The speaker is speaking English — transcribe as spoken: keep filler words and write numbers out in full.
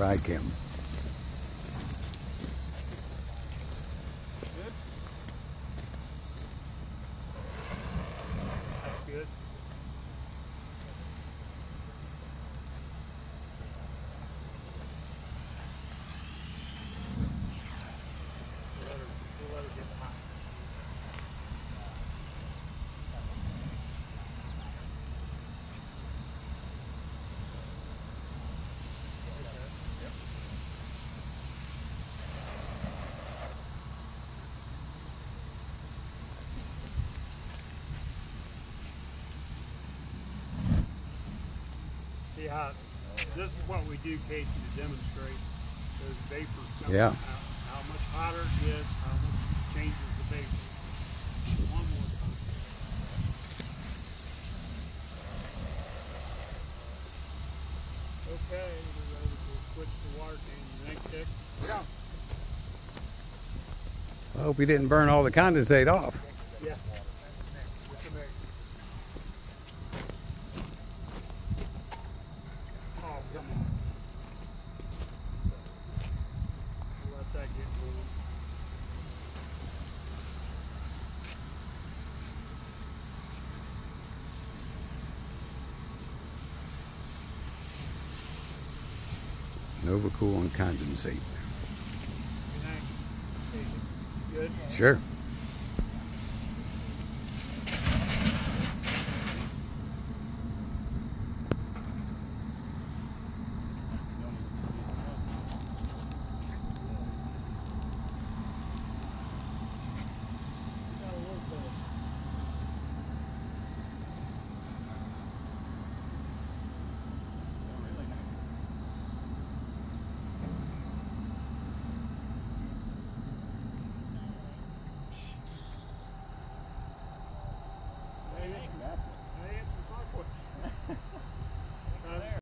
dry chem. Good? That's good. We'll let her, we'll let her get hot. See how, this is what we do, Casey, to demonstrate those vapors coming Yeah. out. How much hotter it gets, how much it changes the vapor. One more time. Okay, we're ready to switch the water tank. Next tick. Yeah. I hope you didn't burn all the condensate off. Yeah. Oh, come on. We'll let that get going. Good Novacool and condensate. night. Good. Sure.